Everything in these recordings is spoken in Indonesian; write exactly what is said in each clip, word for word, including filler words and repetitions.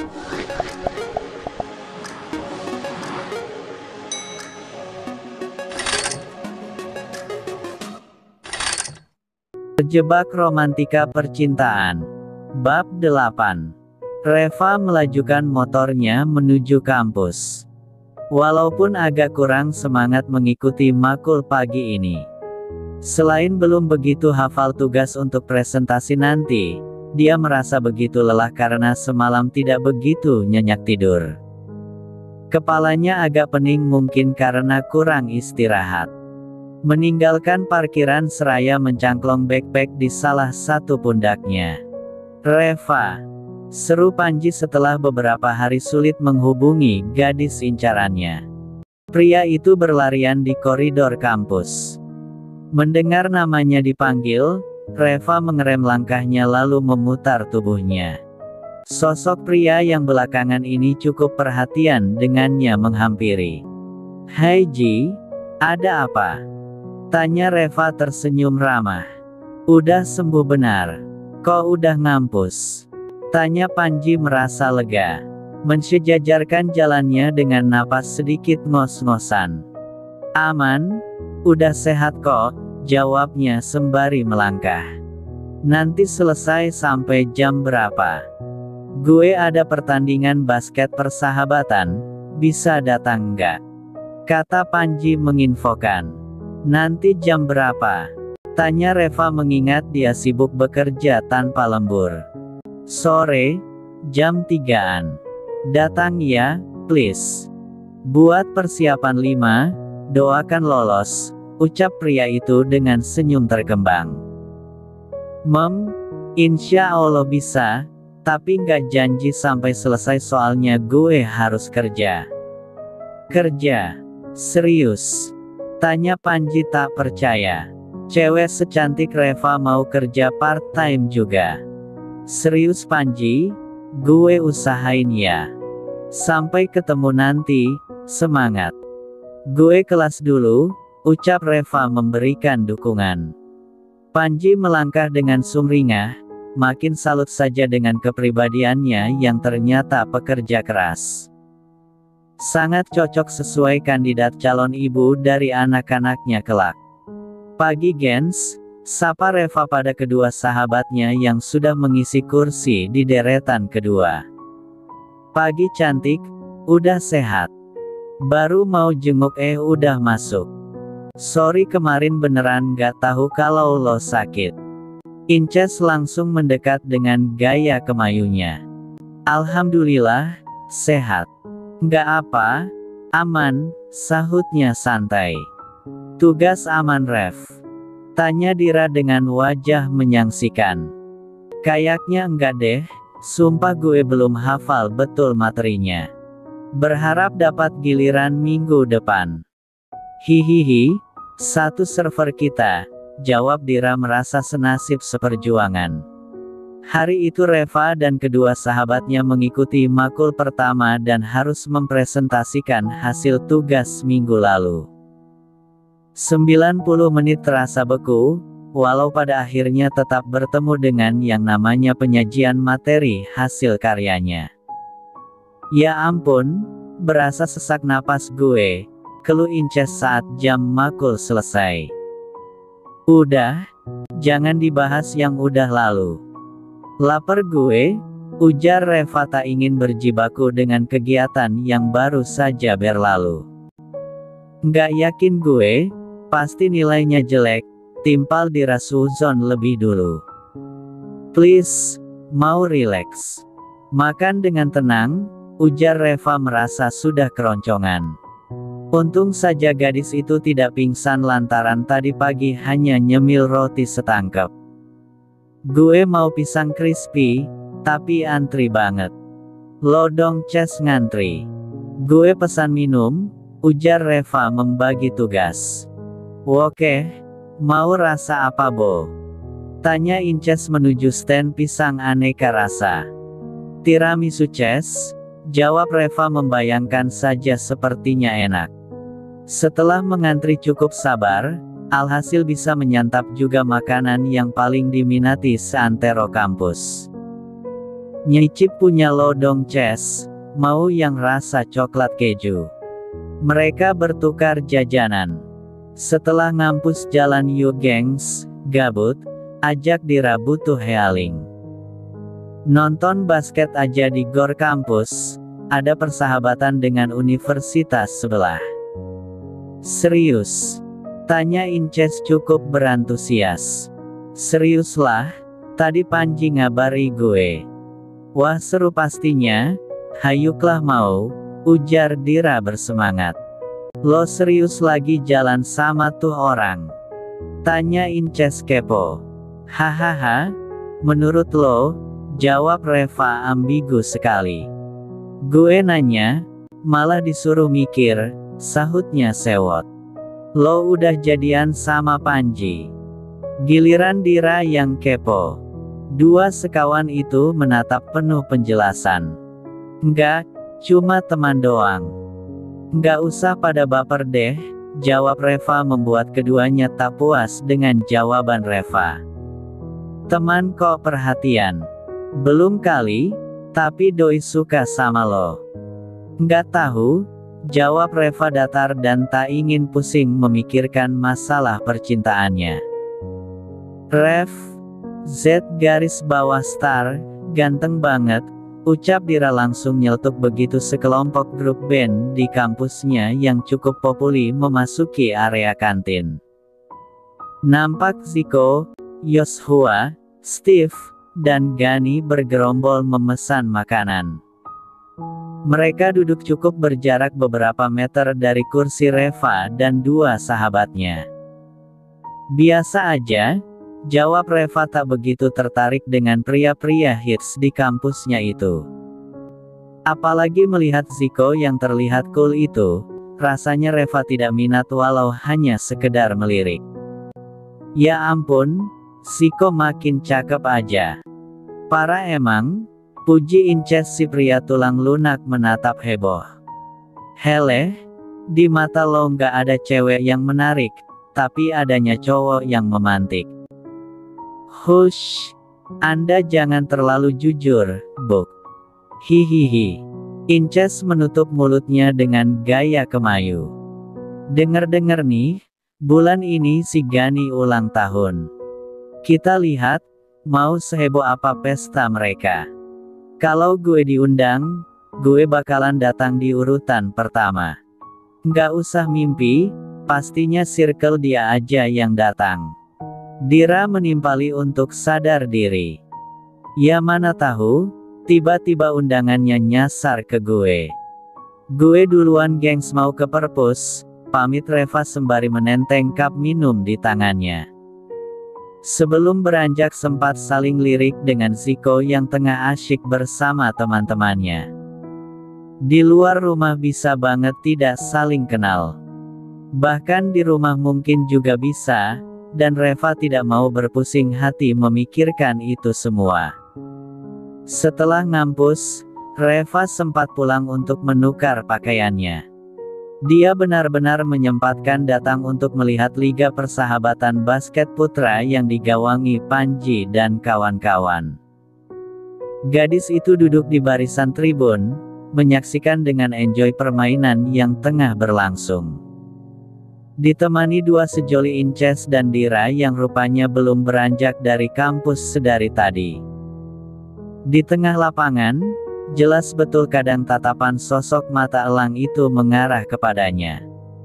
Terjebak romantika percintaan. Bab delapan. Reva melajukan motornya menuju kampus. Walaupun agak kurang semangat mengikuti makul pagi ini. Selain belum begitu hafal tugas untuk presentasi nanti, dia merasa begitu lelah karena semalam tidak begitu nyenyak tidur. Kepalanya agak pening mungkin karena kurang istirahat. Meninggalkan parkiran seraya mencangklong backpack di salah satu pundaknya. "Reva," seru Panji setelah beberapa hari sulit menghubungi gadis incarannya. Pria itu berlarian di koridor kampus. Mendengar namanya dipanggil, Reva mengerem langkahnya lalu memutar tubuhnya. Sosok pria yang belakangan ini cukup perhatian dengannya menghampiri. "Hai Ji, ada apa?" tanya Reva tersenyum ramah. "Udah sembuh benar? Kok udah ngampus?" tanya Panji merasa lega. Mensejajarkan jalannya dengan napas sedikit ngos-ngosan. "Aman, udah sehat kok," jawabnya sembari melangkah. "Nanti selesai sampai jam berapa?" "Gue ada pertandingan basket persahabatan, bisa datang nggak?" kata Panji menginfokan. "Nanti jam berapa?" tanya Reva mengingat dia sibuk bekerja tanpa lembur. "Sore, jam tigaan. Datang ya, please. Buat persiapan lima, doakan lolos," ucap pria itu dengan senyum terkembang. "Mem, insya Allah bisa, tapi nggak janji sampai selesai soalnya gue harus kerja." "Kerja? Serius?" tanya Panji tak percaya. Cewek secantik Reva mau kerja part-time juga. "Serius Panji, gue usahain ya. Sampai ketemu nanti, semangat." "Gue kelas dulu," ucap Reva memberikan dukungan. Panji melangkah dengan sumringah, makin salut saja dengan kepribadiannya yang ternyata pekerja keras. Sangat cocok sesuai kandidat calon ibu dari anak-anaknya kelak. "Pagi Gens," sapa Reva pada kedua sahabatnya yang sudah mengisi kursi di deretan kedua. "Pagi cantik, udah sehat? Baru mau jenguk eh udah masuk. Sorry kemarin beneran gak tahu kalau lo sakit." Inces langsung mendekat dengan gaya kemayunya. "Alhamdulillah, sehat. Nggak apa, aman," sahutnya santai. "Tugas aman Rev?" tanya Dira dengan wajah menyangsikan. "Kayaknya enggak deh, sumpah gue belum hafal betul materinya. Berharap dapat giliran minggu depan." "Hihihi, satu server kita," jawab Dira merasa senasib seperjuangan. Hari itu Reva dan kedua sahabatnya mengikuti makul pertama dan harus mempresentasikan hasil tugas minggu lalu. sembilan puluh menit terasa beku, walau pada akhirnya tetap bertemu dengan yang namanya penyajian materi hasil karyanya. "Ya ampun, berasa sesak napas gue," keluh Inces saat jam makul selesai. "Udah, jangan dibahas yang udah lalu. Lapar gue," ujar Reva tak ingin berjibaku dengan kegiatan yang baru saja berlalu. "Nggak yakin gue, pasti nilainya jelek," timpal Dira suzon lebih dulu. "Please, mau relax. Makan dengan tenang," ujar Reva merasa sudah keroncongan. Untung saja gadis itu tidak pingsan lantaran tadi pagi hanya nyemil roti setangkep. "Gue mau pisang crispy, tapi antri banget." "Lo dong Ces ngantri." "Gue pesan minum," ujar Reva membagi tugas. "Oke, mau rasa apa Bo?" tanya Inces menuju stand pisang aneka rasa. "Tiramisu Ces," jawab Reva membayangkan saja sepertinya enak. Setelah mengantri cukup sabar, alhasil bisa menyantap juga makanan yang paling diminati seantero kampus. Nyicip punya lo dong Ces, mau yang rasa coklat keju. Mereka bertukar jajanan. Setelah ngampus jalan yuk gengs, gabut, ajak Dira butuh healing. Nonton basket aja di gor kampus, ada persahabatan dengan universitas sebelah. Serius? Tanya Inces cukup berantusias. Seriuslah, tadi Panji ngabari gue. Wah seru pastinya, hayuklah mau, ujar Dira bersemangat. Lo serius lagi jalan sama tuh orang? Tanya Inces kepo. Hahaha, menurut lo? Jawab Reva ambigu sekali. Gue nanya, malah disuruh mikir, sahutnya sewot. Lo udah jadian sama Panji. Giliran Dira yang kepo. Dua sekawan itu menatap penuh penjelasan. Enggak, cuma teman doang. Enggak usah pada baper deh, jawab Reva membuat keduanya tak puas dengan jawaban Reva. Teman kok perhatian. Belum kali, tapi doi suka sama lo. Enggak tahu, jawab Reva datar dan tak ingin pusing memikirkan masalah percintaannya. Rev, Z garis bawah star, ganteng banget, ucap Dira langsung nyeletuk begitu sekelompok grup band di kampusnya yang cukup populer memasuki area kantin. Nampak Ziko, Yoshua, Steve, dan Gani bergerombol memesan makanan. Mereka duduk cukup berjarak beberapa meter dari kursi Reva dan dua sahabatnya. Biasa aja, jawab Reva tak begitu tertarik dengan pria-pria hits di kampusnya itu. Apalagi melihat Ziko yang terlihat cool itu, rasanya Reva tidak minat walau hanya sekedar melirik. Ya ampun, Ziko makin cakep aja. Parah emang, puji Inces si pria tulang lunak menatap heboh. Heleh, di mata lo nggak ada cewek yang menarik, tapi adanya cowok yang memantik. Hush, Anda jangan terlalu jujur, Buk. Hihihi. Inces menutup mulutnya dengan gaya kemayu. Dengar-dengar nih, bulan ini si Gani ulang tahun. Kita lihat, mau seheboh apa pesta mereka. Kalau gue diundang, gue bakalan datang di urutan pertama. Nggak usah mimpi, pastinya circle dia aja yang datang. Dira menimpali untuk sadar diri. Ya mana tahu, tiba-tiba undangannya nyasar ke gue. Gue duluan gengs mau ke perpus, pamit Reva sembari menenteng cup minum di tangannya. Sebelum beranjak sempat saling lirik dengan Ziko yang tengah asyik bersama teman-temannya. Di luar rumah bisa banget tidak saling kenal. Bahkan di rumah mungkin juga bisa, dan Reva tidak mau berpusing hati memikirkan itu semua. Setelah ngampus, Reva sempat pulang untuk menukar pakaiannya. Dia benar-benar menyempatkan datang untuk melihat Liga Persahabatan Basket Putra yang digawangi Panji dan kawan-kawan. Gadis itu duduk di barisan tribun, menyaksikan dengan enjoy permainan yang tengah berlangsung. Ditemani dua sejoli Inces dan Dira yang rupanya belum beranjak dari kampus sedari tadi. Di tengah lapangan, jelas betul kadang tatapan sosok mata elang itu mengarah kepadanya.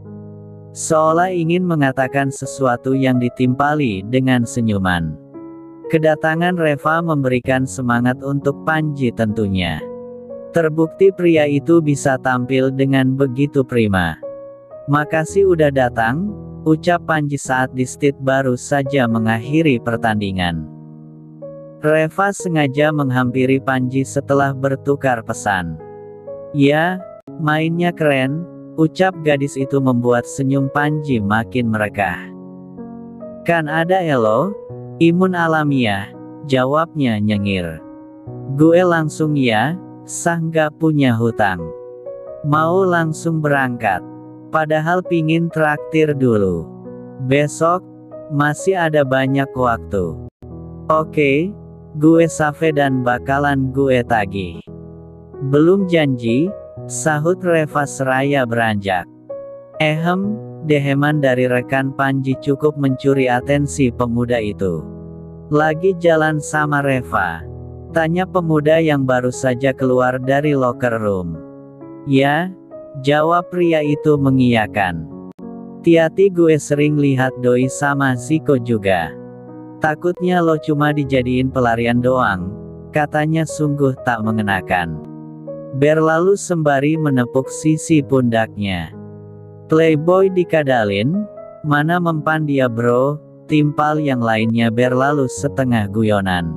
Seolah ingin mengatakan sesuatu yang ditimpali dengan senyuman. Kedatangan Reva memberikan semangat untuk Panji tentunya. Terbukti pria itu bisa tampil dengan begitu prima. Makasih udah datang, ucap Panji saat Distit baru saja mengakhiri pertandingan. Reva sengaja menghampiri Panji setelah bertukar pesan. Ya, mainnya keren, ucap gadis itu membuat senyum Panji makin merekah. Kan ada elo, imun alamiah, jawabnya nyengir. Gue langsung ya, sah nggak punya hutang. Mau langsung berangkat, padahal pingin traktir dulu. Besok, masih ada banyak waktu. Oke. gue save dan bakalan gue tagih. Belum janji, sahut Reva seraya beranjak. Ehem, deheman dari rekan Panji cukup mencuri atensi pemuda itu. Lagi jalan sama Reva? Tanya pemuda yang baru saja keluar dari locker room. Ya, jawab pria itu mengiyakan. Tiati gue sering lihat doi sama Ziko juga. Takutnya lo cuma dijadiin pelarian doang, katanya sungguh tak mengenakan. Berlalu sembari menepuk sisi pundaknya. Playboy dikadalin, mana mempan dia bro, timpal yang lainnya berlalu setengah guyonan.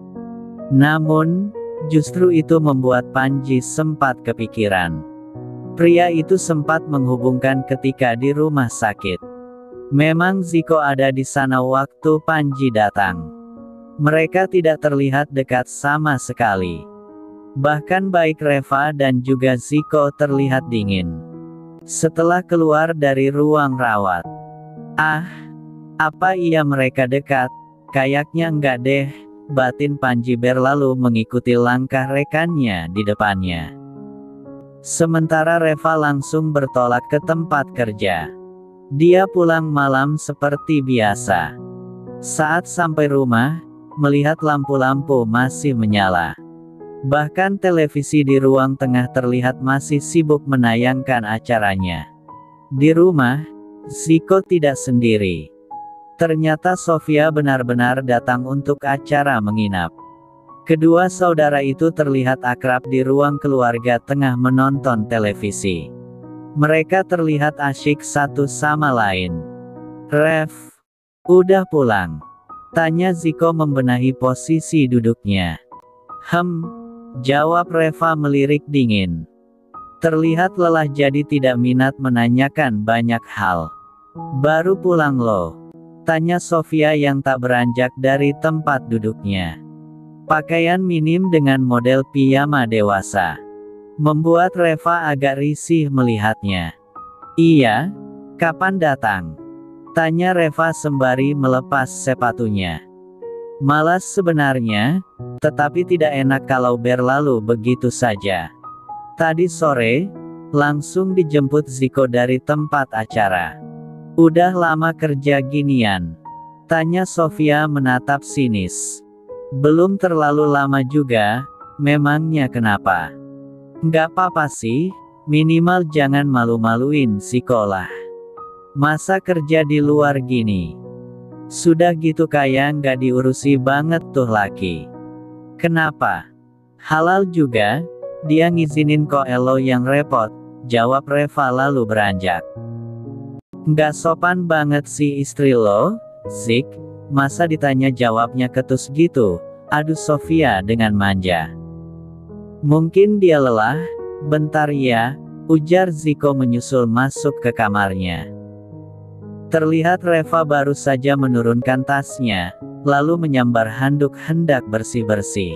Namun, justru itu membuat Panji sempat kepikiran. Pria itu sempat menghubungkan ketika di rumah sakit. Memang Ziko ada di sana waktu Panji datang. Mereka tidak terlihat dekat sama sekali. Bahkan baik Reva dan juga Ziko terlihat dingin. Setelah keluar dari ruang rawat. Ah, apa iya mereka dekat? Kayaknya enggak deh, batin Panji berlalu mengikuti langkah rekannya di depannya. Sementara Reva langsung bertolak ke tempat kerja. Dia pulang malam seperti biasa. Saat sampai rumah, melihat lampu-lampu masih menyala. Bahkan televisi di ruang tengah terlihat masih sibuk menayangkan acaranya. Di rumah, Ziko tidak sendiri. Ternyata Sofia benar-benar datang untuk acara menginap. Kedua saudara itu terlihat akrab di ruang keluarga tengah menonton televisi. Mereka terlihat asyik satu sama lain. Rev, udah pulang? Tanya Ziko membenahi posisi duduknya. Hem, jawab Reva melirik dingin. Terlihat lelah jadi tidak minat menanyakan banyak hal. Baru pulang loh? Tanya Sofia yang tak beranjak dari tempat duduknya. Pakaian minim dengan model piyama dewasa membuat Reva agak risih melihatnya. Iya, kapan datang? Tanya Reva sembari melepas sepatunya. Malas sebenarnya, tetapi tidak enak kalau berlalu begitu saja. Tadi sore, langsung dijemput Ziko dari tempat acara. Udah lama kerja ginian? Tanya Sofia menatap sinis. Belum terlalu lama juga, memangnya kenapa? Nggak apa-apa sih, minimal jangan malu-maluin sekolah. Masa kerja di luar gini? Sudah gitu kayak nggak diurusi banget tuh laki. Kenapa? Halal juga, dia ngizinin kok elo yang repot, jawab Reva lalu beranjak. Nggak sopan banget sih istri lo, Zik, masa ditanya jawabnya ketus gitu, aduh Sofia dengan manja. Mungkin dia lelah, bentar ya, ujar Ziko menyusul masuk ke kamarnya. Terlihat Reva baru saja menurunkan tasnya, lalu menyambar handuk hendak bersih-bersih.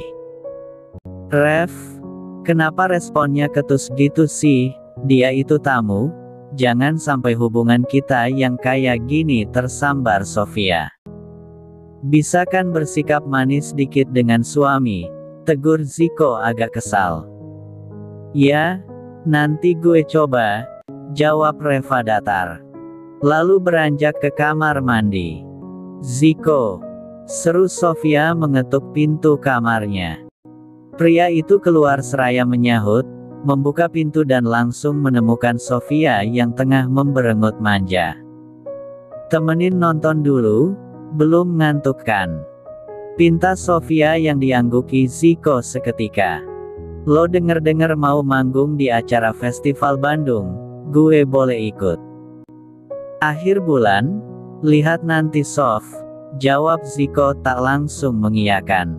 Rev, kenapa responnya ketus gitu sih, dia itu tamu, jangan sampai hubungan kita yang kayak gini tersambar Sofia. Bisa kan bersikap manis dikit dengan suami? Tegur Ziko agak kesal. Ya, nanti gue coba, jawab Reva datar. Lalu beranjak ke kamar mandi. Ziko, seru Sofia mengetuk pintu kamarnya. Pria itu keluar seraya menyahut, membuka pintu dan langsung menemukan Sofia yang tengah memberengut manja. Temenin nonton dulu, belum ngantuk kan? Pinta Sofia yang diangguki Ziko seketika. Lo denger-denger mau manggung di acara festival Bandung, gue boleh ikut. Akhir bulan, lihat nanti Sof, jawab Ziko tak langsung mengiyakan.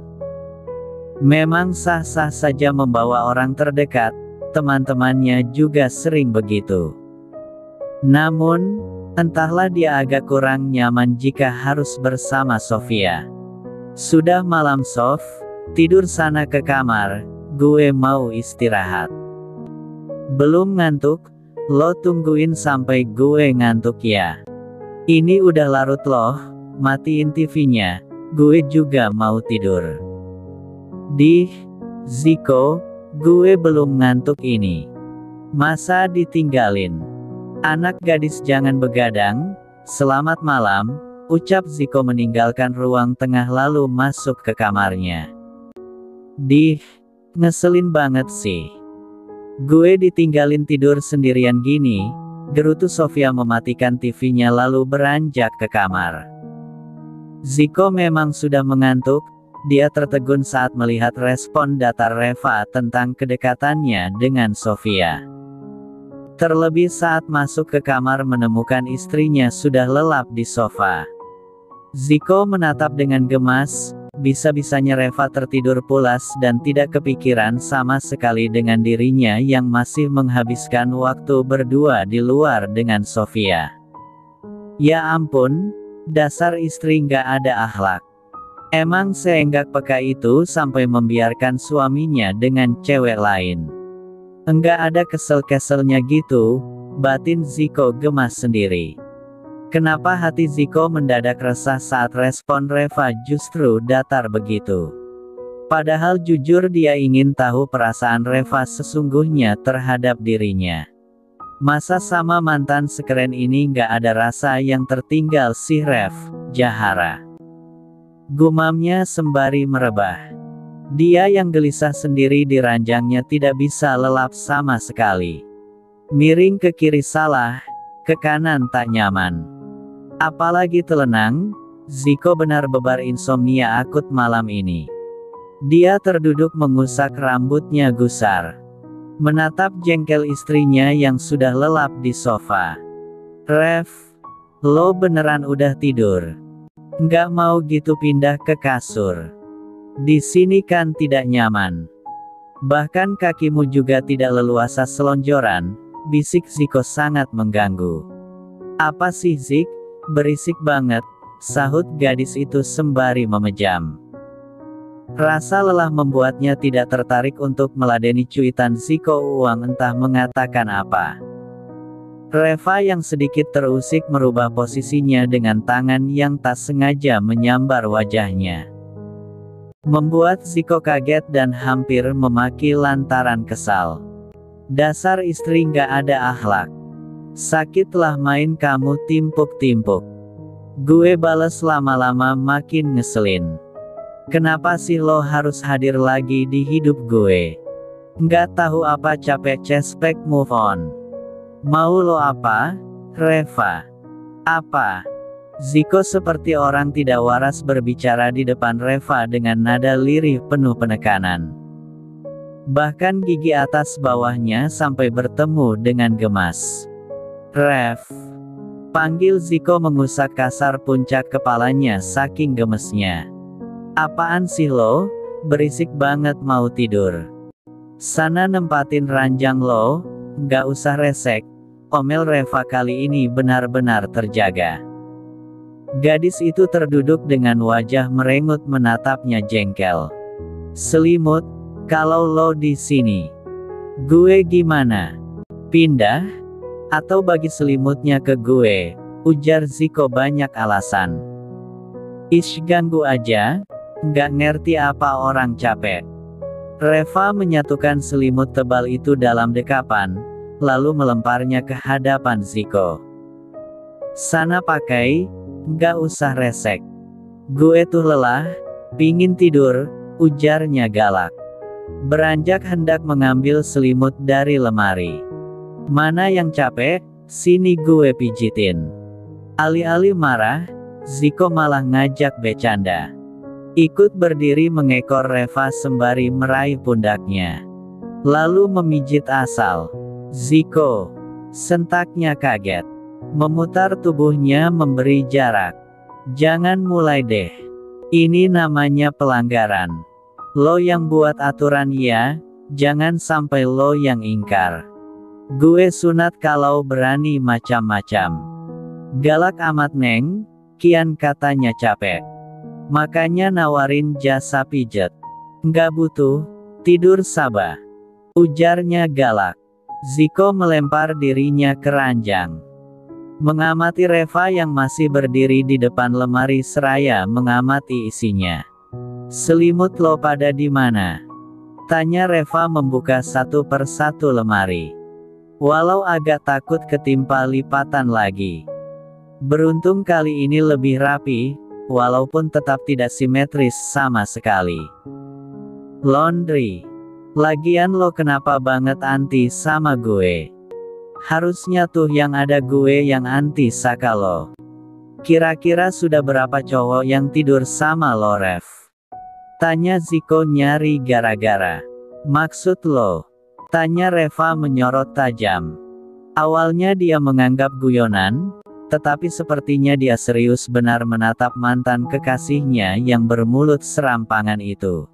Memang sah-sah saja membawa orang terdekat, teman-temannya juga sering begitu. Namun, entahlah dia agak kurang nyaman jika harus bersama Sofia. Sudah malam Sof, tidur sana ke kamar, gue mau istirahat. Belum ngantuk? Lo tungguin sampai gue ngantuk ya. Ini udah larut loh, matiin T V-nya, gue juga mau tidur. Dih, Ziko, gue belum ngantuk ini. Masa ditinggalin? Anak gadis jangan begadang, selamat malam, ucap Ziko meninggalkan ruang tengah lalu masuk ke kamarnya. Dih, ngeselin banget sih. Gue ditinggalin tidur sendirian gini, gerutu Sofia mematikan T V-nya lalu beranjak ke kamar. Ziko memang sudah mengantuk, dia tertegun saat melihat respon datar Reva tentang kedekatannya dengan Sofia. Terlebih saat masuk ke kamar menemukan istrinya sudah lelap di sofa. Ziko menatap dengan gemas, bisa-bisanya Reva tertidur pulas dan tidak kepikiran sama sekali dengan dirinya yang masih menghabiskan waktu berdua di luar dengan Sofia. Ya ampun, dasar istri nggak ada akhlak. Emang seenggak peka itu sampai membiarkan suaminya dengan cewek lain. Enggak ada kesel-keselnya gitu, batin Ziko gemas sendiri. Kenapa hati Ziko mendadak resah saat respon Reva justru datar begitu? Padahal jujur dia ingin tahu perasaan Reva sesungguhnya terhadap dirinya. Masa sama mantan sekeren ini nggak ada rasa yang tertinggal si Rev, Jahara. Gumamnya sembari merebah. Dia yang gelisah sendiri di ranjangnya tidak bisa lelap sama sekali. Miring ke kiri salah, ke kanan tak nyaman. Apalagi telenang, Ziko benar-benar insomnia akut malam ini. Dia terduduk mengusap rambutnya gusar. Menatap jengkel istrinya yang sudah lelap di sofa. Rev, lo beneran udah tidur? Nggak mau gitu pindah ke kasur? Di sini kan tidak nyaman. Bahkan kakimu juga tidak leluasa selonjoran, bisik Ziko sangat mengganggu. Apa sih Zik? Berisik banget, sahut gadis itu sembari memejam. Rasa lelah membuatnya tidak tertarik untuk meladeni cuitan Ziko Uang entah mengatakan apa. Reva yang sedikit terusik merubah posisinya dengan tangan yang tak sengaja menyambar wajahnya. Membuat Ziko kaget dan hampir memaki lantaran kesal. Dasar istri nggak ada akhlak. Sakitlah main kamu timpuk-timpuk. Gue bales lama-lama makin ngeselin. Kenapa sih lo harus hadir lagi di hidup gue? Nggak tahu apa capek cespek move on. Mau lo apa, Reva? Apa? Ziko seperti orang tidak waras berbicara di depan Reva dengan nada lirih penuh penekanan. Bahkan gigi atas bawahnya sampai bertemu dengan gemas. Rev. Panggil Ziko mengusap kasar puncak kepalanya saking gemesnya. Apaan sih lo? Berisik banget mau tidur. Sana nempatin ranjang lo, nggak usah resek. Omel Reva kali ini benar-benar terjaga. Gadis itu terduduk dengan wajah merengut menatapnya jengkel. Selimut, kalau lo di sini, gue gimana? Pindah? Atau bagi selimutnya ke gue? Ujar Ziko banyak alasan. Ish ganggu aja, nggak ngerti apa orang capek. Reva menyatukan selimut tebal itu dalam dekapan, lalu melemparnya ke hadapan Ziko. Sana pakai. Nggak usah resek. Gue tuh lelah, pingin tidur, ujarnya galak. Beranjak hendak mengambil selimut dari lemari. Mana yang capek, sini gue pijitin. Alih-alih marah, Ziko malah ngajak bercanda. Ikut berdiri mengekor Reva sembari meraih pundaknya. Lalu memijit asal. Ziko, sentaknya kaget. Memutar tubuhnya memberi jarak. Jangan mulai deh. Ini namanya pelanggaran. Lo yang buat aturan ya, jangan sampai lo yang ingkar. Gue sunat kalau berani macam-macam. Galak amat neng, kian katanya capek. Makanya nawarin jasa pijet. Nggak butuh, tidur sabah. Ujarnya galak. Ziko melempar dirinya ke ranjang. Mengamati Reva yang masih berdiri di depan lemari seraya mengamati isinya. Selimut lo pada di mana? Tanya Reva membuka satu persatu lemari. Walau agak takut ketimpa lipatan lagi. Beruntung kali ini lebih rapi, walaupun tetap tidak simetris sama sekali. Laundry. Lagian lo kenapa banget anti sama gue? Harusnya tuh yang ada gue yang anti saka lo. Kira-kira sudah berapa cowok yang tidur sama lo, Rev? Tanya Ziko nyari gara-gara. Maksud lo? Tanya Reva menyorot tajam. Awalnya dia menganggap guyonan, tetapi sepertinya dia serius benar menatap mantan kekasihnya yang bermulut serampangan itu.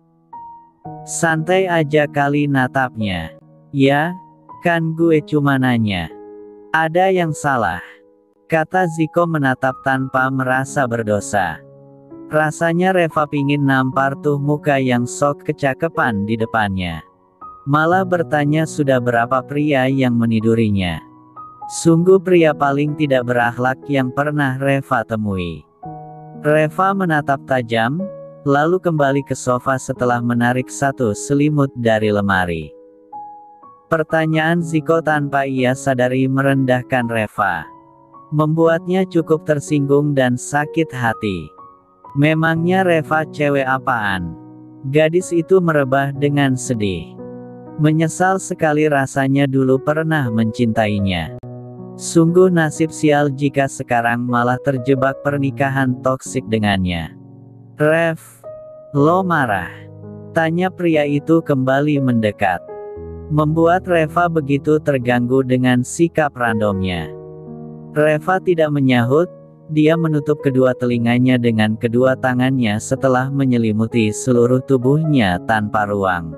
Santai aja kali natapnya. Ya, kan gue cuma nanya. Ada yang salah? Kata Ziko menatap tanpa merasa berdosa. Rasanya Reva pingin nampar tuh muka yang sok kecakepan di depannya. Malah bertanya sudah berapa pria yang menidurinya. Sungguh pria paling tidak berakhlak yang pernah Reva temui. Reva menatap tajam, lalu kembali ke sofa setelah menarik satu selimut dari lemari. Pertanyaan Ziko tanpa ia sadari merendahkan Reva. Membuatnya cukup tersinggung dan sakit hati. Memangnya Reva cewek apaan? Gadis itu merebah dengan sedih. Menyesal sekali rasanya dulu pernah mencintainya. Sungguh nasib sial jika sekarang malah terjebak pernikahan toksik dengannya. Rev, lo marah? Tanya pria itu kembali mendekat. Membuat Reva begitu terganggu dengan sikap randomnya. Reva tidak menyahut. Dia menutup kedua telinganya dengan kedua tangannya setelah menyelimuti seluruh tubuhnya tanpa ruang.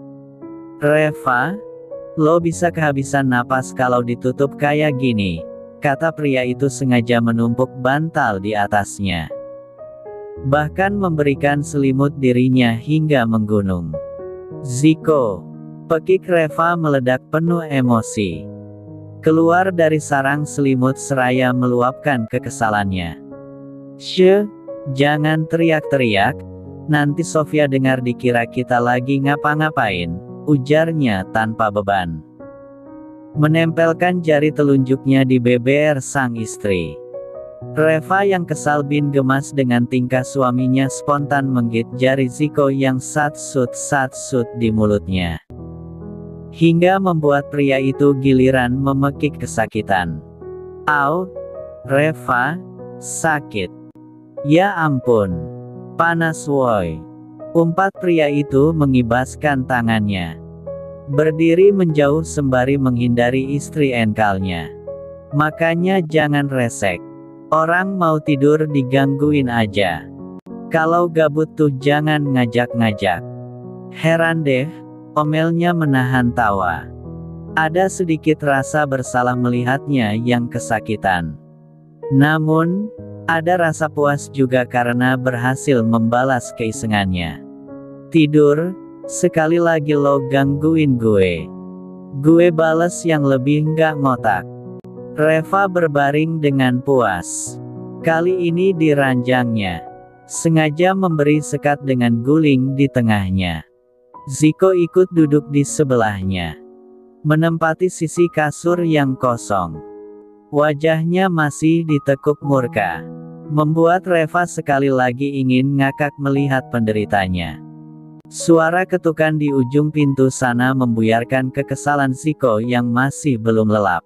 Reva, lo bisa kehabisan napas kalau ditutup kayak gini, kata pria itu sengaja menumpuk bantal di atasnya. Bahkan memberikan selimut dirinya hingga menggunung. Ziko, pekik Reva meledak penuh emosi. Keluar dari sarang selimut seraya meluapkan kekesalannya. Shh, jangan teriak-teriak, nanti Sofia dengar dikira kita lagi ngapa-ngapain, ujarnya tanpa beban. Menempelkan jari telunjuknya di B B R sang istri. Reva yang kesal bin gemas dengan tingkah suaminya spontan menggigit jari Ziko yang sat-sut-sat-sut di mulutnya. Hingga membuat pria itu giliran memekik kesakitan. Au, Reva, sakit. Ya ampun, panas woi. Umpat pria itu mengibaskan tangannya. Berdiri menjauh sembari menghindari istri engkalnya. Makanya jangan resek. Orang mau tidur digangguin aja. Kalau gabut tuh jangan ngajak-ngajak. Heran deh. Omelnya menahan tawa. Ada sedikit rasa bersalah melihatnya yang kesakitan. Namun, ada rasa puas juga karena berhasil membalas keisengannya. Tidur, sekali lagi lo gangguin gue. Gue bales yang lebih nggak ngotak. Reva berbaring dengan puas. Kali ini di ranjangnya. Sengaja memberi sekat dengan guling di tengahnya. Ziko ikut duduk di sebelahnya. Menempati sisi kasur yang kosong. Wajahnya masih ditekuk murka. Membuat Reva sekali lagi ingin ngakak melihat penderitanya. Suara ketukan di ujung pintu sana membuyarkan kekesalan Ziko yang masih belum lelap.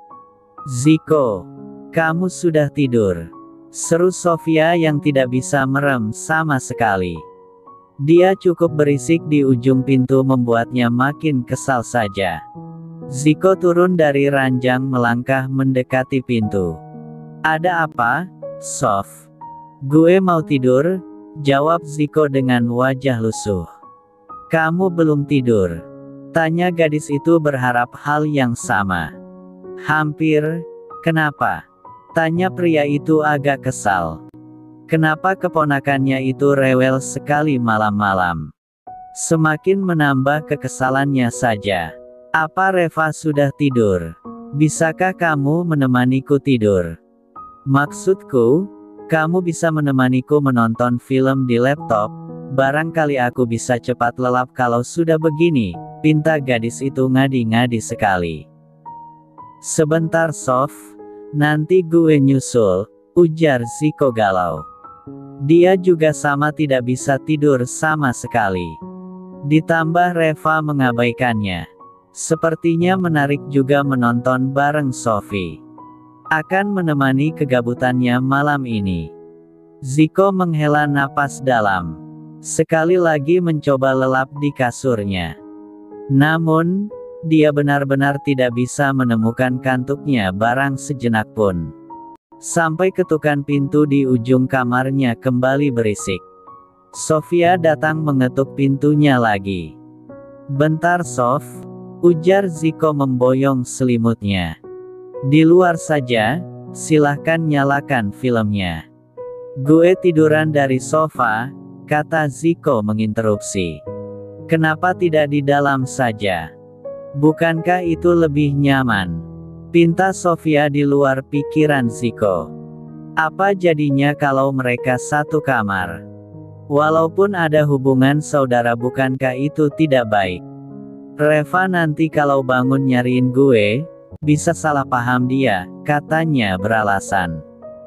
Ziko, kamu sudah tidur? Seru Sofia yang tidak bisa merem sama sekali. Dia cukup berisik di ujung pintu membuatnya makin kesal saja. Ziko turun dari ranjang melangkah mendekati pintu. Ada apa, Sof? Gue mau tidur, jawab Ziko dengan wajah lusuh. Kamu belum tidur? Tanya gadis itu berharap hal yang sama. Hampir, kenapa? Tanya pria itu agak kesal. Kenapa keponakannya itu rewel sekali malam-malam? Semakin menambah kekesalannya saja. Apa Reva sudah tidur? Bisakah kamu menemaniku tidur? Maksudku, kamu bisa menemaniku menonton film di laptop, Barangkali aku bisa cepat lelap kalau sudah begini, pinta gadis itu ngadi-ngadi sekali. Sebentar Sof, nanti gue nyusul, ujar Ziko galau. Dia juga sama tidak bisa tidur sama sekali. Ditambah Reva mengabaikannya. Sepertinya menarik juga menonton bareng Sophie. Akan menemani kegabutannya malam ini. Ziko menghela napas dalam. Sekali lagi mencoba lelap di kasurnya. Namun, dia benar-benar tidak bisa menemukan kantuknya barang sejenak pun. Sampai ketukan pintu di ujung kamarnya kembali berisik. Sofia datang mengetuk pintunya lagi. Bentar Sof, ujar Ziko memboyong selimutnya. Di luar saja, silahkan nyalakan filmnya. Gue tiduran dari sofa, kata Ziko menginterupsi. Kenapa tidak di dalam saja? Bukankah itu lebih nyaman? Pinta Sofia di luar pikiran Ziko. Apa jadinya kalau mereka satu kamar? Walaupun ada hubungan saudara, bukankah itu tidak baik? Reva nanti kalau bangun nyariin gue, bisa salah paham dia, katanya beralasan.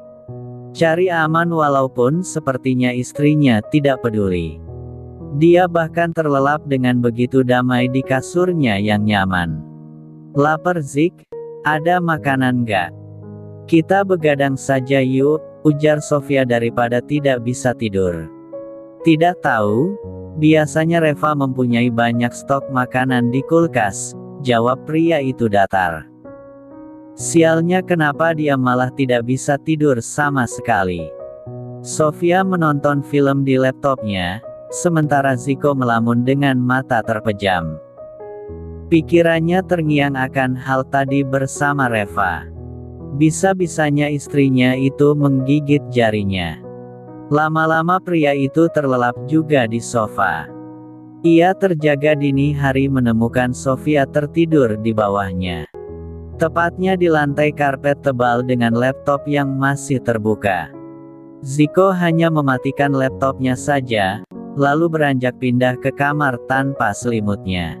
Cari aman walaupun sepertinya istrinya tidak peduli. Dia bahkan terlelap dengan begitu damai di kasurnya yang nyaman. Lapar Zik? Ada makanan gak? Kita begadang saja yuk, ujar Sofia daripada tidak bisa tidur. Tidak tahu, biasanya Reva mempunyai banyak stok makanan di kulkas, jawab pria itu datar. Sialnya kenapa dia malah tidak bisa tidur sama sekali. Sofia menonton film di laptopnya, sementara Ziko melamun dengan mata terpejam. Pikirannya terngiang akan hal tadi bersama Reva. Bisa-bisanya istrinya itu menggigit jarinya. Lama-lama pria itu terlelap juga di sofa. Ia terjaga dini hari menemukan Sofia tertidur di bawahnya. Tepatnya di lantai karpet tebal dengan laptop yang masih terbuka. Ziko hanya mematikan laptopnya saja, lalu beranjak pindah ke kamar tanpa selimutnya.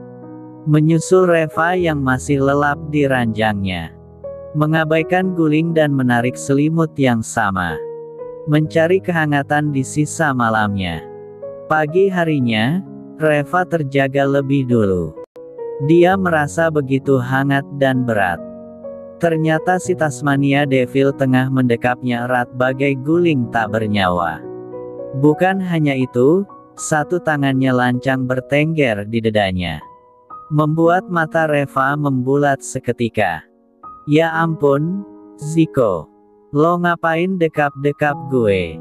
Menyusul Reva yang masih lelap di ranjangnya. Mengabaikan guling dan menarik selimut yang sama. Mencari kehangatan di sisa malamnya. Pagi harinya, Reva terjaga lebih dulu. Dia merasa begitu hangat dan berat. Ternyata si Tasmania Devil tengah mendekapnya erat bagai guling tak bernyawa. Bukan hanya itu, satu tangannya lancang bertengger di dadanya. Membuat mata Reva membulat seketika. Ya ampun, Ziko. Lo ngapain dekap-dekap gue?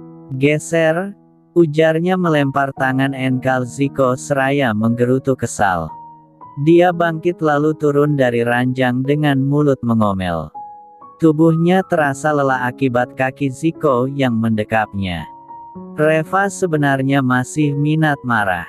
Geser, ujarnya melempar tangan engkal Ziko seraya menggerutu kesal. Dia bangkit lalu turun dari ranjang dengan mulut mengomel. Tubuhnya terasa lelah akibat kaki Ziko yang mendekapnya. Reva sebenarnya masih minat marah.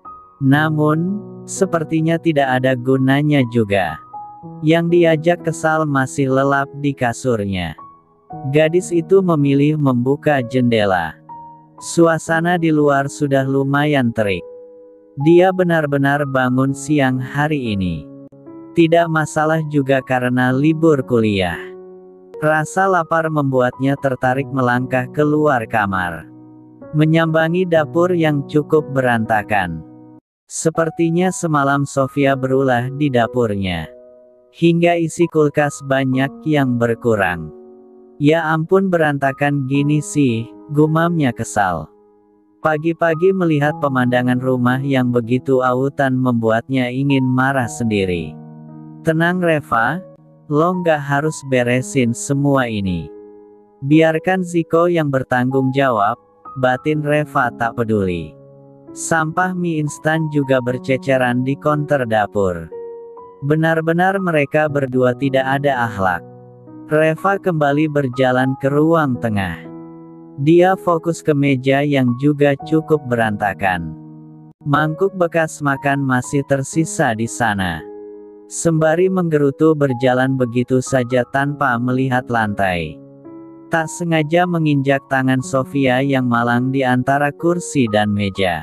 Namun, sepertinya tidak ada gunanya juga. Yang diajak kesal masih lelap di kasurnya. Gadis itu memilih membuka jendela. Suasana di luar sudah lumayan terik. Dia benar-benar bangun siang hari ini. Tidak masalah juga karena libur kuliah. Rasa lapar membuatnya tertarik melangkah keluar kamar. Menyambangi dapur yang cukup berantakan. Sepertinya semalam Sofia berulah di dapurnya. Hingga isi kulkas banyak yang berkurang. Ya ampun berantakan gini sih, gumamnya kesal. Pagi-pagi melihat pemandangan rumah yang begitu autan membuatnya ingin marah sendiri. Tenang Reva, lo nggak harus beresin semua ini. Biarkan Ziko yang bertanggung jawab, batin Reva tak peduli. Sampah mie instan juga berceceran di konter dapur. Benar-benar mereka berdua tidak ada akhlak. Reva kembali berjalan ke ruang tengah. Dia fokus ke meja yang juga cukup berantakan. Mangkuk bekas makan masih tersisa di sana. Sembari menggerutu berjalan begitu saja tanpa melihat lantai. Tak sengaja menginjak tangan Sofia yang malang di antara kursi dan meja.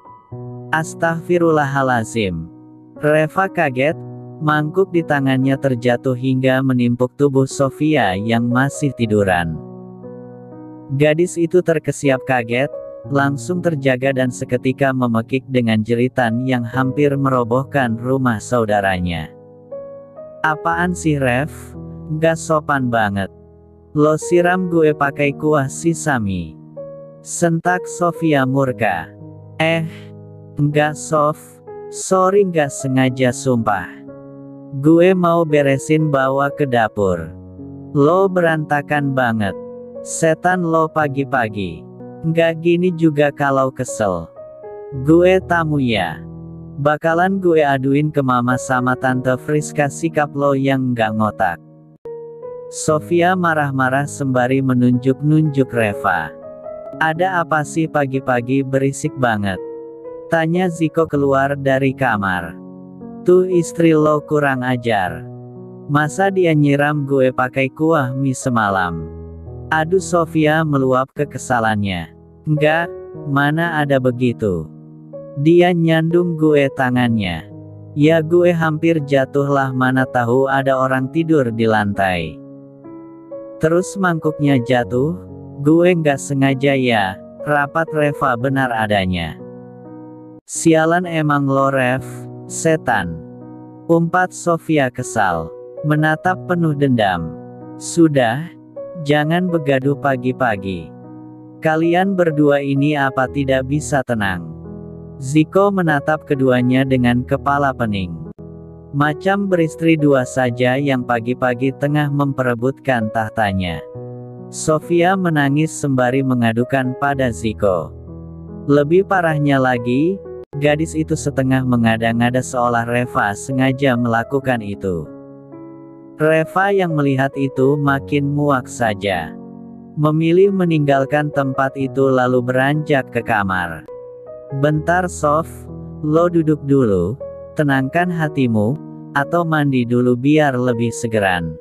Astagfirullahalazim. Reva kaget, mangkuk di tangannya terjatuh hingga menimpuk tubuh Sofia yang masih tiduran. Gadis itu terkesiap kaget, langsung terjaga dan seketika memekik dengan jeritan yang hampir merobohkan rumah saudaranya. Apaan sih Rev? Gak sopan banget. Lo siram gue pakai kuah sisami. Sentak Sofia murka. Eh, enggak Sof. Sorry gak sengaja sumpah. Gue mau beresin bawa ke dapur. Lo berantakan banget. Setan lo pagi-pagi. Nggak gini juga kalau kesel. Gue tamu ya. Bakalan gue aduin ke mama sama tante Friska sikap lo yang nggak ngotak. Sofia marah-marah sembari menunjuk-nunjuk Reva. Ada apa sih pagi-pagi berisik banget? Tanya Ziko keluar dari kamar. Tuh istri lo kurang ajar. Masa dia nyiram gue pakai kuah mie semalam? Aduh Sofia meluap kekesalannya. Enggak, mana ada begitu. Dia nyandung gue tangannya. Ya gue hampir jatuh lah mana tahu ada orang tidur di lantai. Terus mangkuknya jatuh, gue nggak sengaja ya, rapat Reva benar adanya. Sialan emang lo Rev, setan. Umpat Sofia kesal, menatap penuh dendam. Sudah, jangan begaduh pagi-pagi. Kalian berdua ini apa tidak bisa tenang? Ziko menatap keduanya dengan kepala pening. Macam beristri dua saja yang pagi-pagi tengah memperebutkan tahtanya. Sofia menangis sembari mengadukan pada Ziko. Lebih parahnya lagi, gadis itu setengah mengada-ngada seolah Reva sengaja melakukan itu. Reva yang melihat itu makin muak saja. Memilih meninggalkan tempat itu lalu beranjak ke kamar. Bentar Sof, lo duduk dulu, tenangkan hatimu, atau mandi dulu biar lebih segeran.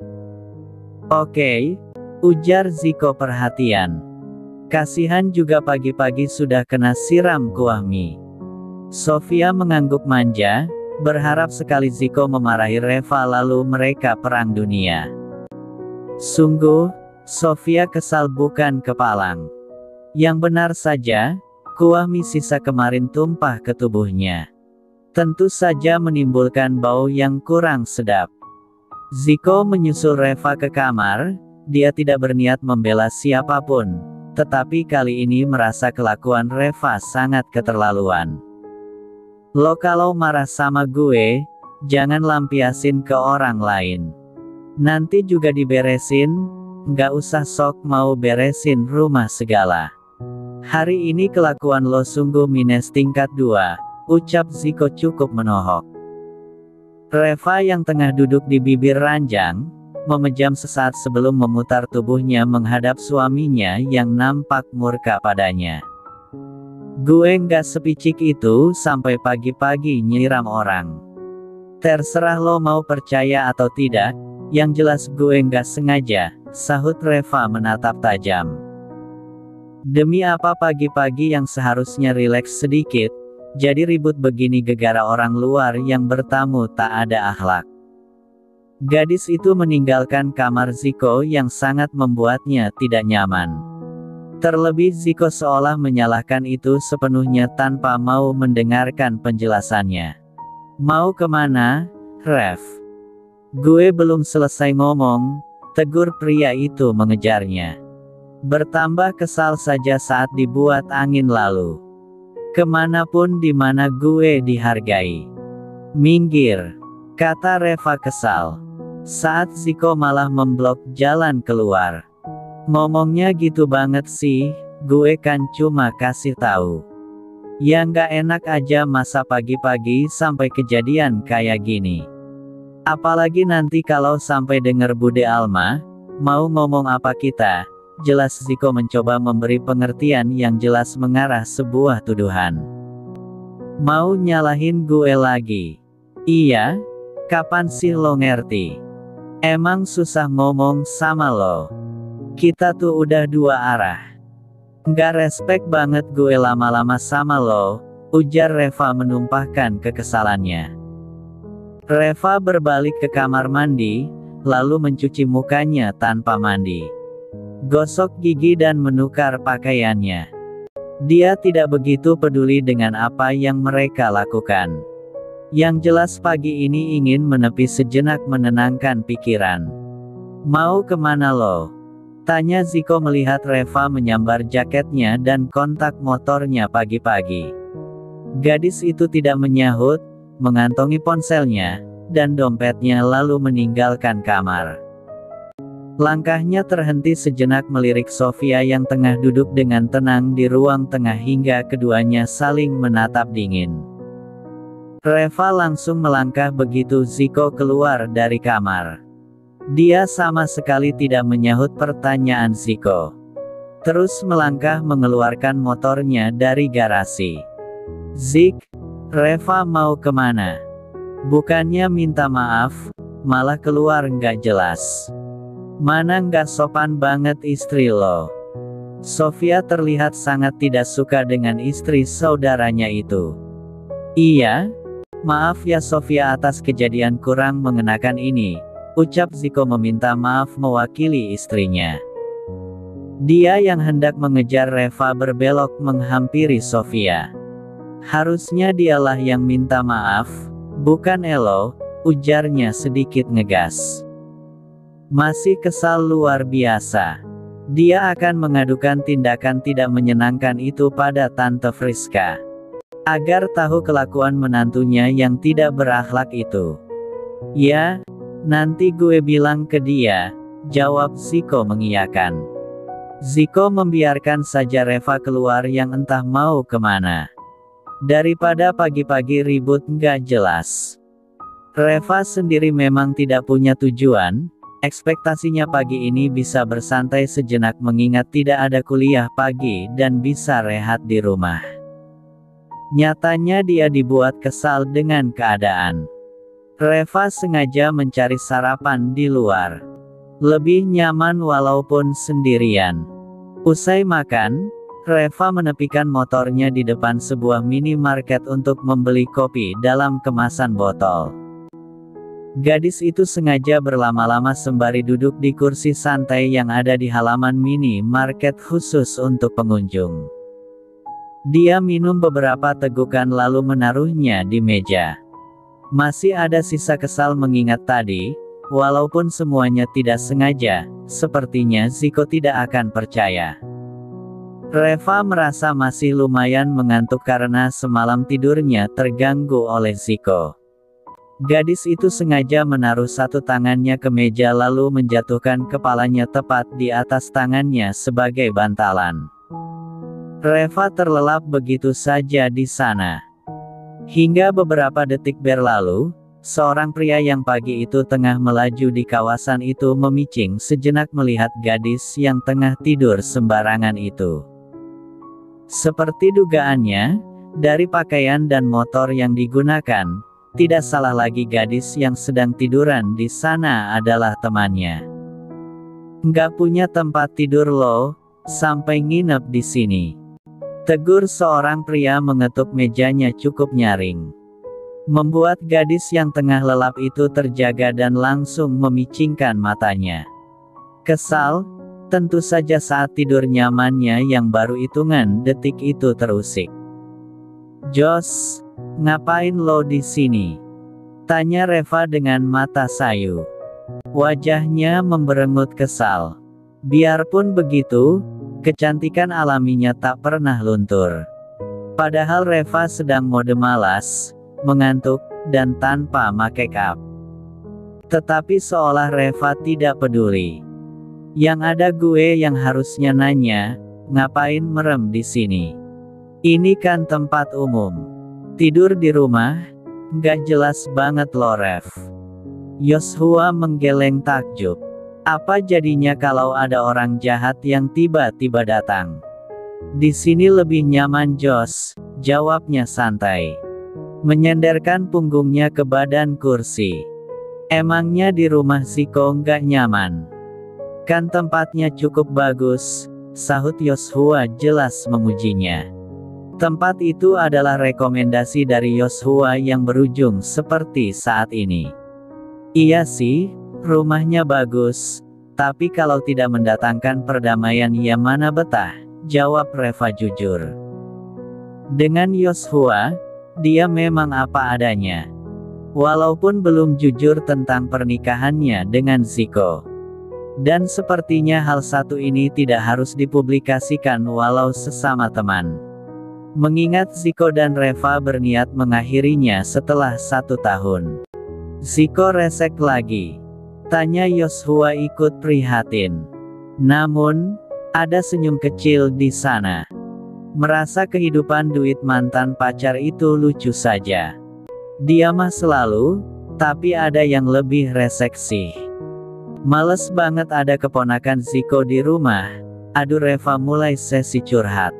Oke, ujar Ziko perhatian. Kasihan juga pagi-pagi sudah kena siram kuah mie. Sofia mengangguk manja, berharap sekali Ziko memarahi Reva lalu mereka perang dunia. Sungguh, Sofia kesal bukan kepalang. Yang benar saja, kuah mie sisa kemarin tumpah ke tubuhnya. Tentu saja menimbulkan bau yang kurang sedap. Ziko menyusul Reva ke kamar, dia tidak berniat membela siapapun, tetapi kali ini merasa kelakuan Reva sangat keterlaluan. Lo kalau marah sama gue, jangan lampiasin ke orang lain. Nanti juga diberesin, nggak usah sok mau beresin rumah segala. Hari ini kelakuan lo sungguh minus tingkat dua, ucap Ziko cukup menohok. Reva yang tengah duduk di bibir ranjang, memejam sesaat sebelum memutar tubuhnya menghadap suaminya yang nampak murka padanya. Gue nggak sepicik itu sampai pagi-pagi nyiram orang. Terserah lo mau percaya atau tidak, yang jelas gue nggak sengaja, sahut Reva menatap tajam. Demi apa pagi-pagi yang seharusnya rileks sedikit, jadi ribut begini gegara orang luar yang bertamu tak ada akhlak. Gadis itu meninggalkan kamar Ziko yang sangat membuatnya tidak nyaman. Terlebih Ziko seolah menyalahkan itu sepenuhnya tanpa mau mendengarkan penjelasannya. Mau kemana, Rev? Gue belum selesai ngomong, tegur pria itu mengejarnya. Bertambah kesal saja saat dibuat angin lalu. Kemanapun dimana gue dihargai. Minggir, kata Reva kesal. Saat Ziko malah memblok jalan keluar. Ngomongnya gitu banget sih, gue kan cuma kasih tahu. Ya nggak enak aja masa pagi-pagi sampai kejadian kayak gini. Apalagi nanti kalau sampai denger Bude Alma, mau ngomong apa kita? Jelas Ziko mencoba memberi pengertian yang jelas mengarah sebuah tuduhan. Mau nyalahin gue lagi? Iya? Kapan sih lo ngerti? Emang susah ngomong sama lo? Kita tuh udah dua arah. Nggak respect banget gue lama-lama sama lo, ujar Reva menumpahkan kekesalannya. Reva berbalik ke kamar mandi, lalu mencuci mukanya tanpa mandi. Gosok gigi dan menukar pakaiannya. Dia tidak begitu peduli dengan apa yang mereka lakukan. Yang jelas pagi ini ingin menepi sejenak menenangkan pikiran. Mau kemana lo? Tanya Ziko melihat Reva menyambar jaketnya dan kontak motornya pagi-pagi. Gadis itu tidak menyahut, mengantongi ponselnya, dan dompetnya lalu meninggalkan kamar. Langkahnya terhenti sejenak melirik Sofia yang tengah duduk dengan tenang di ruang tengah hingga keduanya saling menatap dingin. Reva langsung melangkah begitu Ziko keluar dari kamar. Dia sama sekali tidak menyahut pertanyaan Ziko. Terus melangkah mengeluarkan motornya dari garasi. Zik, Reva mau kemana? Bukannya minta maaf, malah keluar nggak jelas. Mana nggak sopan banget istri lo. Sofia terlihat sangat tidak suka dengan istri saudaranya itu. Iya, maaf ya Sofia atas kejadian kurang mengenakan ini, ucap Ziko meminta maaf mewakili istrinya. Dia yang hendak mengejar Reva berbelok menghampiri Sofia. Harusnya dialah yang minta maaf, bukan Elo, ujarnya sedikit ngegas. Masih kesal luar biasa. Dia akan mengadukan tindakan tidak menyenangkan itu pada Tante Friska. Agar tahu kelakuan menantunya yang tidak berakhlak itu. Ya, nanti gue bilang ke dia, jawab Ziko mengiyakan. Ziko membiarkan saja Reva keluar yang entah mau kemana. Daripada pagi-pagi ribut nggak jelas. Reva sendiri memang tidak punya tujuan. Ekspektasinya pagi ini bisa bersantai sejenak mengingat tidak ada kuliah pagi dan bisa rehat di rumah. Nyatanya dia dibuat kesal dengan keadaan. Reva sengaja mencari sarapan di luar. Lebih nyaman walaupun sendirian. Usai makan, Reva menepikan motornya di depan sebuah minimarket untuk membeli kopi dalam kemasan botol. Gadis itu sengaja berlama-lama sembari duduk di kursi santai yang ada di halaman minimarket khusus untuk pengunjung. Dia minum beberapa tegukan lalu menaruhnya di meja. Masih ada sisa kesal mengingat tadi, walaupun semuanya tidak sengaja, sepertinya Ziko tidak akan percaya. Reva merasa masih lumayan mengantuk karena semalam tidurnya terganggu oleh Ziko. Gadis itu sengaja menaruh satu tangannya ke meja lalu menjatuhkan kepalanya tepat di atas tangannya sebagai bantalan. Reva terlelap begitu saja di sana. Hingga beberapa detik berlalu, seorang pria yang pagi itu tengah melaju di kawasan itu memicing sejenak melihat gadis yang tengah tidur sembarangan itu. Seperti dugaannya, dari pakaian dan motor yang digunakan, tidak salah lagi gadis yang sedang tiduran di sana adalah temannya. Nggak punya tempat tidur lo, sampai nginep di sini. Tegur seorang pria mengetuk mejanya cukup nyaring. Membuat gadis yang tengah lelap itu terjaga dan langsung memicingkan matanya. Kesal, tentu saja saat tidur nyamannya yang baru hitungan detik itu terusik. Jos, ngapain lo di sini? Tanya Reva dengan mata sayu. Wajahnya memberengut kesal. Biarpun begitu, kecantikan alaminya tak pernah luntur. Padahal Reva sedang mode malas, mengantuk, dan tanpa make up. Tetapi seolah Reva tidak peduli. Yang ada gue yang harusnya nanya, ngapain merem di sini? Ini kan tempat umum. Tidur di rumah? Nggak jelas banget lo Rev. Yoshua menggeleng takjub. Apa jadinya kalau ada orang jahat yang tiba-tiba datang? Di sini lebih nyaman Jos, jawabnya santai. Menyenderkan punggungnya ke badan kursi. Emangnya di rumah Ziko nggak nyaman? Kan tempatnya cukup bagus, sahut Yoshua jelas memujinya. Tempat itu adalah rekomendasi dari Yoshua yang berujung seperti saat ini. Iya sih, rumahnya bagus, tapi kalau tidak mendatangkan perdamaian ya mana betah, jawab Reva jujur. Dengan Yoshua, dia memang apa adanya. Walaupun belum jujur tentang pernikahannya dengan Ziko. Dan sepertinya hal satu ini tidak harus dipublikasikan walau sesama teman. Mengingat Ziko dan Reva berniat mengakhirinya setelah satu tahun. Ziko resek lagi? Tanya Yoshua ikut prihatin. Namun, ada senyum kecil di sana. Merasa kehidupan duit mantan pacar itu lucu saja. Dia mah selalu, tapi ada yang lebih resek sih. Males banget ada keponakan Ziko di rumah. Aduh, Reva mulai sesi curhat.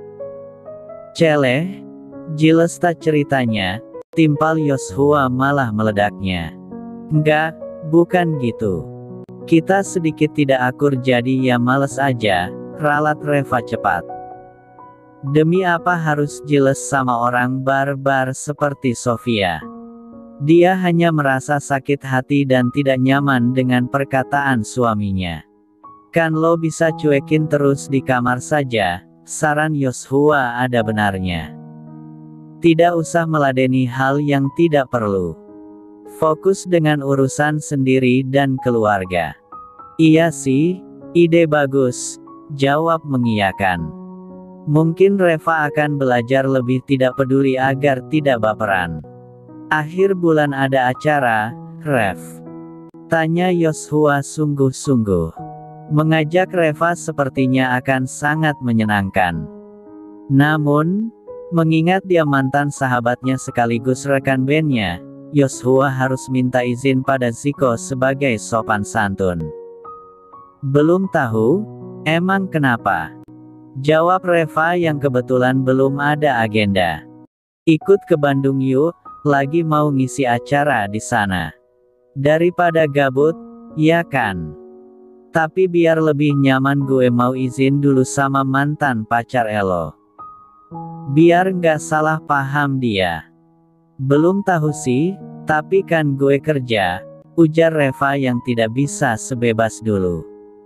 Celeh, Jilesta ceritanya, timpal Yoshua malah meledaknya. Enggak, bukan gitu. Kita sedikit tidak akur jadi ya males aja, ralat Reva cepat. Demi apa harus jelas sama orang barbar seperti Sofia? Dia hanya merasa sakit hati dan tidak nyaman dengan perkataan suaminya. Kan lo bisa cuekin terus di kamar saja, saran Yoshua ada benarnya. Tidak usah meladeni hal yang tidak perlu. Fokus dengan urusan sendiri dan keluarga. Iya sih, ide bagus, jawab mengiyakan. Mungkin Reva akan belajar lebih tidak peduli agar tidak baperan. Akhir bulan ada acara, Rev? Tanya Yoshua sungguh-sungguh. Mengajak Reva sepertinya akan sangat menyenangkan. Namun, mengingat dia mantan sahabatnya sekaligus rekan bandnya, Yoshua harus minta izin pada Ziko sebagai sopan santun. Belum tahu, emang kenapa? Jawab Reva yang kebetulan belum ada agenda. Ikut ke Bandung yuk, lagi mau ngisi acara di sana. Daripada gabut, ya kan? Tapi biar lebih nyaman gue mau izin dulu sama mantan pacar Elo. Biar nggak salah paham dia. Belum tahu sih, tapi kan gue kerja, ujar Reva yang tidak bisa sebebas dulu.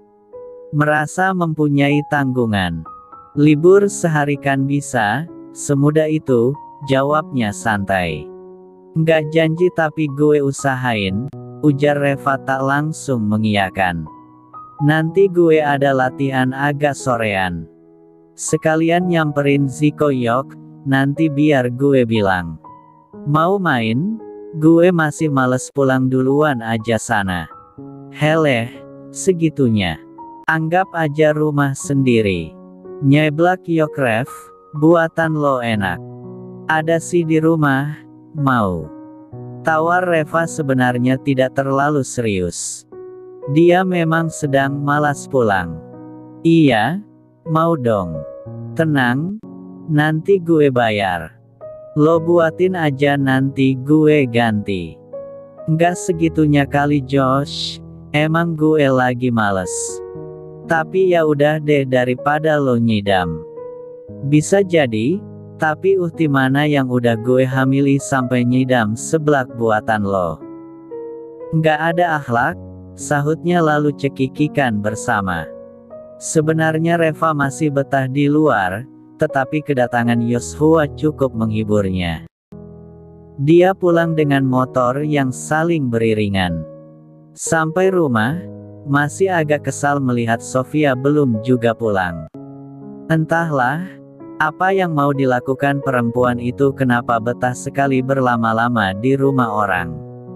Merasa mempunyai tanggungan. Libur sehari kan bisa, semudah itu, jawabnya santai. Nggak janji tapi gue usahain, ujar Reva tak langsung mengiyakan. Nanti gue ada latihan agak sorean. Sekalian nyamperin Ziko yok, nanti biar gue bilang. Mau main? Gue masih males pulang duluan aja sana. Heleh, segitunya. Anggap aja rumah sendiri. Nyeblak yok Rev, buatan lo enak. Ada sih di rumah, mau. Tawar Reva sebenarnya tidak terlalu serius. Dia memang sedang malas pulang. Iya, mau dong. Tenang, nanti gue bayar. Lo buatin aja nanti gue ganti. Nggak segitunya kali Josh, emang gue lagi males. Tapi ya udah deh daripada lo nyidam. Bisa jadi, tapi uhti mana yang udah gue hamili sampai nyidam seblak buatan lo. Nggak ada akhlak, sahutnya lalu cekikikan bersama. Sebenarnya Reva masih betah di luar, tetapi kedatangan Yoshua cukup menghiburnya. Dia pulang dengan motor yang saling beriringan. Sampai rumah, masih agak kesal melihat Sofia belum juga pulang. Entahlah, apa yang mau dilakukan perempuan itu kenapa betah sekali berlama-lama di rumah orang.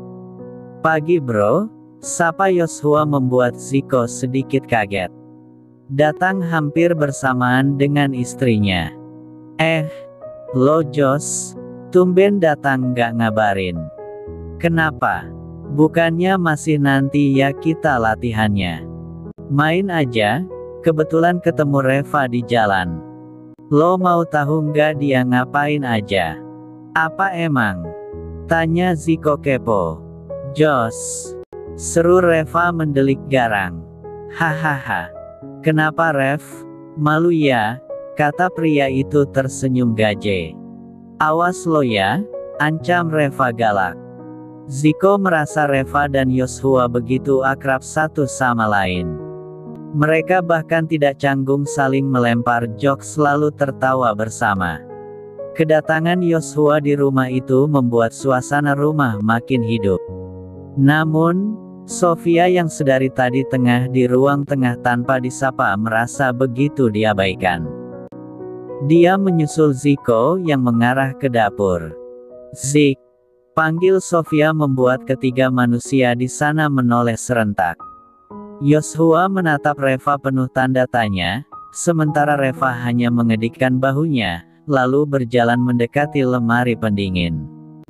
Pagi bro, sapa Yoshua membuat Ziko sedikit kaget. Datang hampir bersamaan dengan istrinya. Eh, lo Jos, tumben datang gak ngabarin. Kenapa? Bukannya masih nanti ya kita latihannya. Main aja, kebetulan ketemu Reva di jalan. Lo mau tahu nggak dia ngapain aja? Apa emang? Tanya Ziko kepo. Jos, seru Reva mendelik garang. Hahaha. Kenapa Rev? Malu ya? Kata pria itu tersenyum gaje. Awas lo ya, ancam Reva galak. Zico merasa Reva dan Yoshua begitu akrab satu sama lain. Mereka bahkan tidak canggung saling melempar jokes lalu tertawa bersama. Kedatangan Yoshua di rumah itu membuat suasana rumah makin hidup. Namun, Sofia yang sedari tadi tengah di ruang tengah tanpa disapa merasa begitu diabaikan. Dia menyusul Zico yang mengarah ke dapur. Zik, panggil Sofia membuat ketiga manusia di sana menoleh serentak. Yoshua menatap Reva penuh tanda tanya, sementara Reva hanya mengedikkan bahunya, lalu berjalan mendekati lemari pendingin.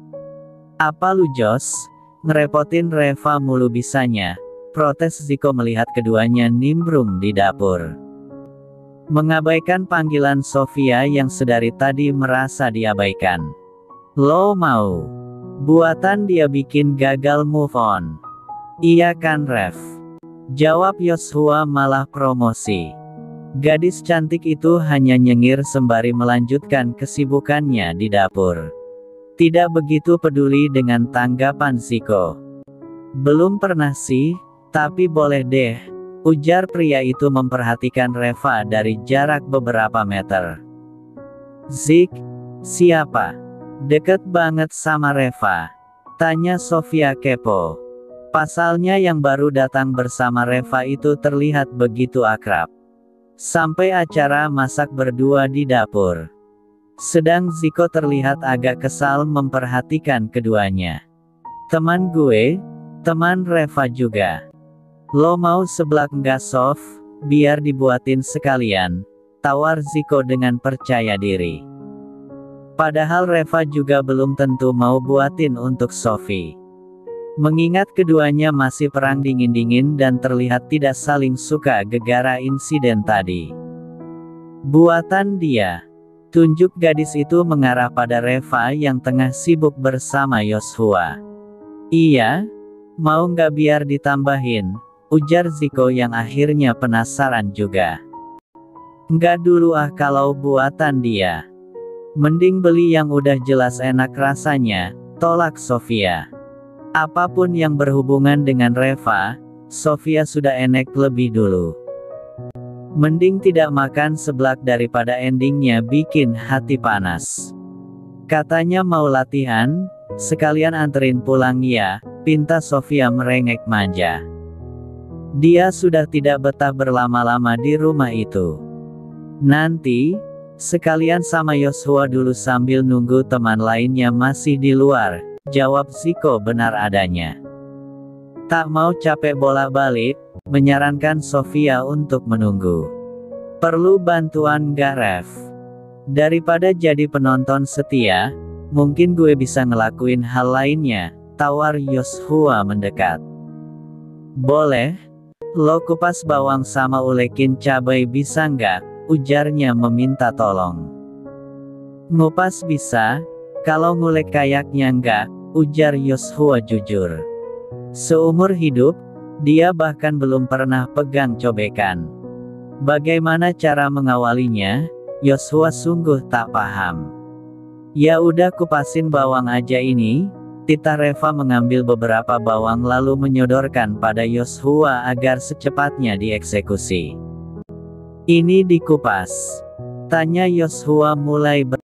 Apa lu Jos? Ngerepotin Reva mulu bisanya, protes Zico melihat keduanya nimbrung di dapur. Mengabaikan panggilan Sofia yang sedari tadi merasa diabaikan. Lo mau? Buatan dia bikin gagal move on. Iya kan Rev? Jawab Yoshua malah promosi. Gadis cantik itu hanya nyengir sembari melanjutkan kesibukannya di dapur. Tidak begitu peduli dengan tanggapan Zico. Belum pernah sih, tapi boleh deh, ujar pria itu memperhatikan Reva dari jarak beberapa meter. Zik, siapa? Deket banget sama Reva? Tanya Sofia kepo. Pasalnya yang baru datang bersama Reva itu terlihat begitu akrab. Sampai acara masak berdua di dapur. Sedang Zico terlihat agak kesal memperhatikan keduanya. Teman gue, teman Reva juga. Lo mau seblak nggak Sof? Biar dibuatin sekalian, tawar Zico dengan percaya diri. Padahal Reva juga belum tentu mau buatin untuk Sofi. Mengingat keduanya masih perang dingin-dingin dan terlihat tidak saling suka gegara insiden tadi. Buatan dia. Tunjuk gadis itu mengarah pada Reva yang tengah sibuk bersama Yoshua. Iya? Mau nggak biar ditambahin? Ujar Zico yang akhirnya penasaran juga. Nggak dulu ah kalau buatan dia. Mending beli yang udah jelas enak rasanya, tolak Sofia. Apapun yang berhubungan dengan Reva, Sofia sudah enek lebih dulu. Mending tidak makan seblak daripada endingnya bikin hati panas. Katanya mau latihan, sekalian anterin pulang ya, pinta Sofia merengek manja. Dia sudah tidak betah berlama-lama di rumah itu. Nanti, sekalian sama Yoshua dulu sambil nunggu teman lainnya masih di luar, jawab Zico benar adanya. Tak mau capek bolak-balik, menyarankan Sofia untuk menunggu. Perlu bantuan nggak Rev? Daripada jadi penonton setia, mungkin gue bisa ngelakuin hal lainnya, tawar Yoshua mendekat. Boleh, lo kupas bawang sama ulekin cabai bisa nggak? Ujarnya meminta tolong. Ngupas bisa, kalau ngulek kayaknya nggak, ujar Yoshua jujur. Seumur hidup, dia bahkan belum pernah pegang cobekan. Bagaimana cara mengawalinya? Yoshua sungguh tak paham. Ya udah kupasin bawang aja ini, titah Reva mengambil beberapa bawang lalu menyodorkan pada Yoshua agar secepatnya dieksekusi. Ini dikupas? Tanya Yoshua mulai ber